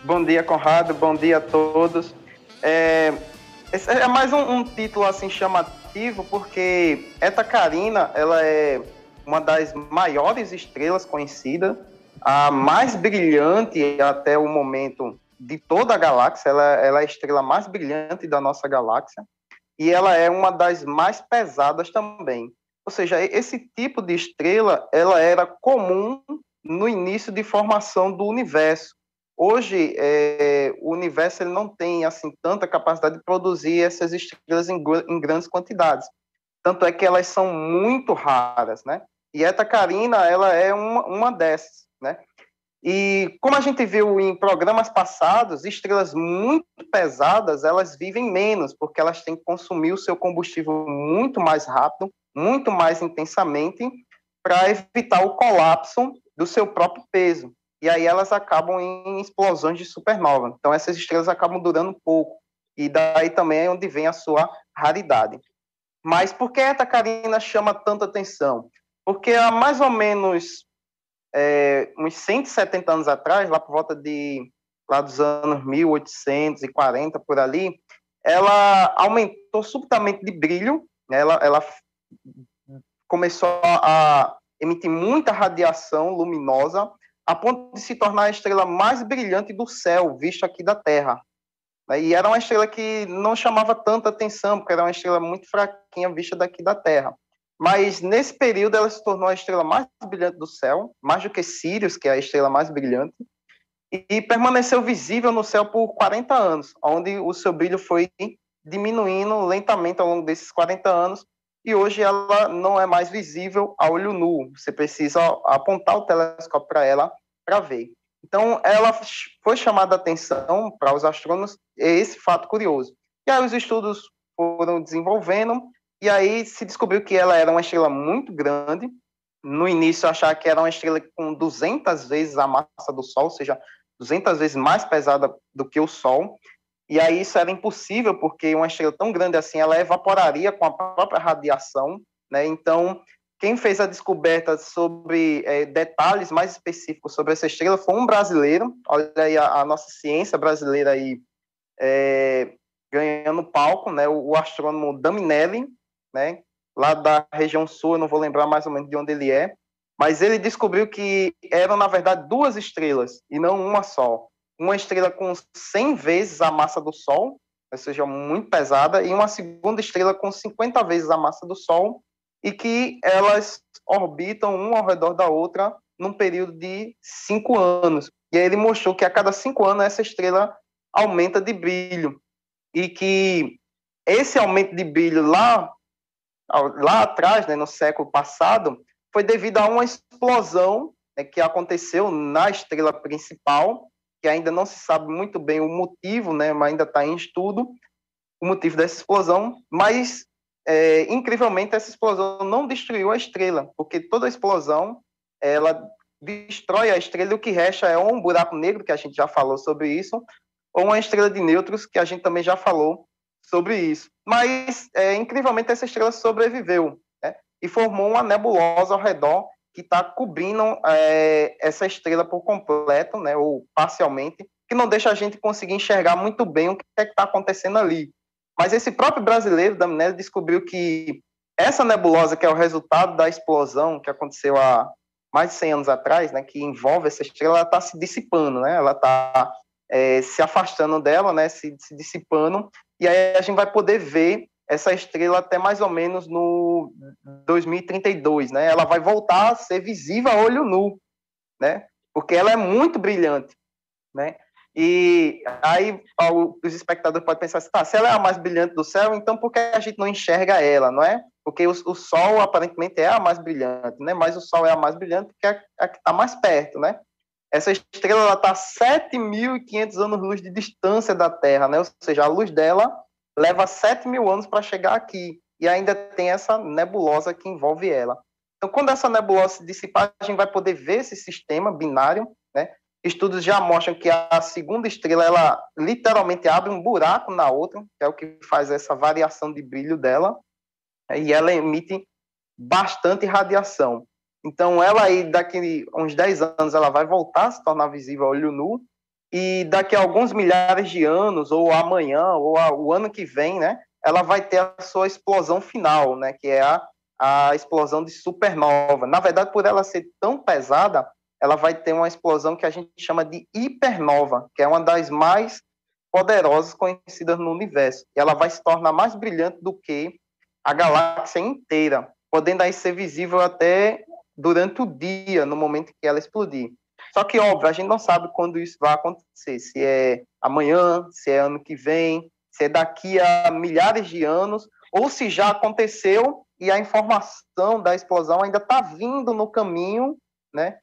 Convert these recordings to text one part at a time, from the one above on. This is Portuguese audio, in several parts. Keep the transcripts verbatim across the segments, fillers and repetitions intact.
Bom dia, Conrado. Bom dia a todos. É, esse é mais um, um título assim chamativo, porque Eta Carina, ela é uma das maiores estrelas conhecidas, a mais brilhante até o momento de toda a galáxia. Ela, ela é a estrela mais brilhante da nossa galáxia e ela é uma das mais pesadas também. Ou seja, esse tipo de estrela, ela era comum no início de formação do universo. Hoje, é, o universo ele não tem assim tanta capacidade de produzir essas estrelas em, em grandes quantidades. Tanto é que elas são muito raras, né? E Eta Carina, ela é uma, uma dessas, né? E como a gente viu em programas passados, estrelas muito pesadas, elas vivem menos, porque elas têm que consumir o seu combustível muito mais rápido, muito mais intensamente, para evitar o colapso do seu próprio peso. E aí elas acabam em explosões de supernova. Então essas estrelas acabam durando pouco. E daí também é onde vem a sua raridade. Mas por que a Eta Carina chama tanta atenção? Porque há mais ou menos é, uns cento e setenta anos atrás, lá por volta de lá dos anos mil oitocentos e quarenta, por ali, ela aumentou subitamente de brilho, né? ela, ela começou a emitir muita radiação luminosa, a ponto de se tornar a estrela mais brilhante do céu, vista aqui da Terra. E era uma estrela que não chamava tanta atenção, porque era uma estrela muito fraquinha, vista daqui da Terra. Mas, nesse período, ela se tornou a estrela mais brilhante do céu, mais do que Sirius, que é a estrela mais brilhante, e permaneceu visível no céu por quarenta anos, onde o seu brilho foi diminuindo lentamente ao longo desses quarenta anos, e hoje ela não é mais visível a olho nu. Você precisa apontar o telescópio para ela para ver. Então, ela foi chamada a atenção para os astrônomos esse fato curioso. E aí os estudos foram desenvolvendo, e aí se descobriu que ela era uma estrela muito grande. No início, achava que era uma estrela com duzentas vezes a massa do Sol, ou seja, duzentas vezes mais pesada do que o Sol. E aí isso era impossível, porque uma estrela tão grande assim, ela evaporaria com a própria radiação, né? Então, quem fez a descoberta sobre é, detalhes mais específicos sobre essa estrela foi um brasileiro. Olha aí a, a nossa ciência brasileira aí é, ganhando palco, né? O, o astrônomo Daminelli, né? Lá da região sul, eu não vou lembrar mais ou menos de onde ele é, mas ele descobriu que eram, na verdade, duas estrelas, e não uma só. Uma estrela com cem vezes a massa do Sol, ou seja, muito pesada, e uma segunda estrela com cinquenta vezes a massa do Sol, e que elas orbitam uma ao redor da outra num período de cinco anos. E aí ele mostrou que a cada cinco anos essa estrela aumenta de brilho, e que esse aumento de brilho lá, lá atrás, né, no século passado, foi devido a uma explosão, né, que aconteceu na estrela principal, que ainda não se sabe muito bem o motivo, né, mas ainda está em estudo, o motivo dessa explosão, mas, é, incrivelmente, essa explosão não destruiu a estrela, porque toda explosão, ela destrói a estrela e o que resta é ou um buraco negro, que a gente já falou sobre isso, ou uma estrela de nêutrons, que a gente também já falou sobre isso. Mas, é, incrivelmente, essa estrela sobreviveu, né, e formou uma nebulosa ao redor que está cobrindo é, essa estrela por completo, né, ou parcialmente, que não deixa a gente conseguir enxergar muito bem o que é que está acontecendo ali. Mas esse próprio brasileiro, Daminelli, descobriu que essa nebulosa, que é o resultado da explosão que aconteceu há mais de cem anos atrás, né, que envolve essa estrela, ela está se dissipando, né, ela está é, se afastando dela, né, se, se dissipando, e aí a gente vai poder ver essa estrela até mais ou menos no dois mil e trinta e dois, né? Ela vai voltar a ser visível a olho nu, né? Porque ela é muito brilhante, né? E aí os espectadores podem pensar assim, tá, se ela é a mais brilhante do céu, então por que a gente não enxerga ela, não é? Porque o, o Sol aparentemente é a mais brilhante, né? Mas o Sol é a mais brilhante porque é a que está mais perto, né? Essa estrela está a sete mil e quinhentos anos-luz de distância da Terra, né? Ou seja, a luz dela leva sete mil anos para chegar aqui, e ainda tem essa nebulosa que envolve ela. Então, quando essa nebulosa se dissipar, a gente vai poder ver esse sistema binário, né? Estudos já mostram que a segunda estrela, ela literalmente abre um buraco na outra, que é o que faz essa variação de brilho dela, e ela emite bastante radiação. Então, ela aí, daqui uns dez anos, ela vai voltar a se tornar visível a olho nu, e daqui a alguns milhares de anos, ou amanhã, ou a, o ano que vem, né, ela vai ter a sua explosão final, né, que é a, a explosão de supernova. Na verdade, por ela ser tão pesada, ela vai ter uma explosão que a gente chama de hipernova, que é uma das mais poderosas conhecidas no universo. E ela vai se tornar mais brilhante do que a galáxia inteira, podendo aí ser visível até durante o dia, no momento que ela explodir. Só que, óbvio, a gente não sabe quando isso vai acontecer, se é amanhã, se é ano que vem, se é daqui a milhares de anos, ou se já aconteceu e a informação da explosão ainda está vindo no caminho, né?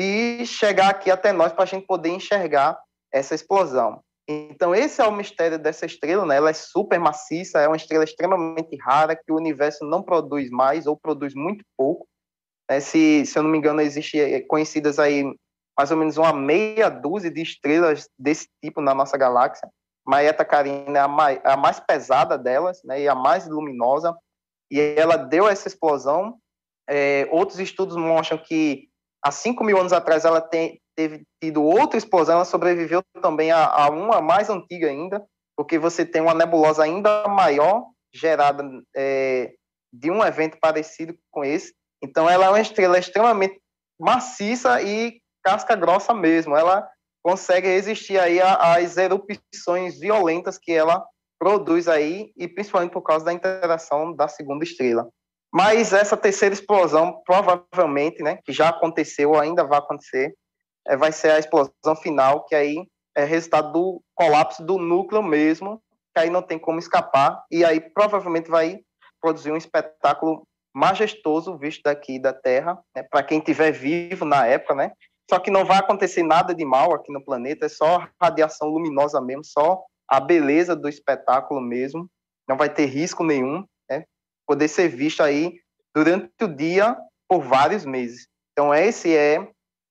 E chegar aqui até nós para a gente poder enxergar essa explosão. Então, esse é o mistério dessa estrela, né? Ela é super maciça, é uma estrela extremamente rara que o universo não produz mais ou produz muito pouco. Né? Se, se eu não me engano, existe conhecidas aí mais ou menos uma meia dúzia de estrelas desse tipo na nossa galáxia. Mas Eta Carina é a mais, a mais pesada delas, né? E a mais luminosa. E ela deu essa explosão. É, outros estudos mostram que há cinco mil anos atrás ela tem, teve tido outra explosão, ela sobreviveu também a, a uma mais antiga ainda, porque você tem uma nebulosa ainda maior gerada é, de um evento parecido com esse. Então ela é uma estrela extremamente maciça e casca grossa mesmo. Ela consegue resistir aí às erupções violentas que ela produz aí, e principalmente por causa da interação da segunda estrela. Mas essa terceira explosão, provavelmente, né, que já aconteceu, ainda vai acontecer, é, vai ser a explosão final, que aí é resultado do colapso do núcleo mesmo, que aí não tem como escapar, e aí provavelmente vai produzir um espetáculo majestoso visto daqui da Terra, né, para quem estiver vivo na época, né? Só que não vai acontecer nada de mal aqui no planeta, é só radiação luminosa mesmo, só a beleza do espetáculo mesmo, não vai ter risco nenhum, né? Poder ser visto aí durante o dia por vários meses. Então, esse é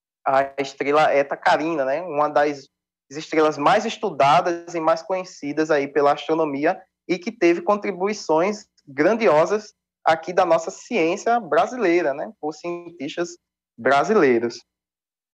a estrela Eta Carina, né? Uma das estrelas mais estudadas e mais conhecidas aí pela astronomia e que teve contribuições grandiosas aqui da nossa ciência brasileira, né? Por cientistas brasileiros.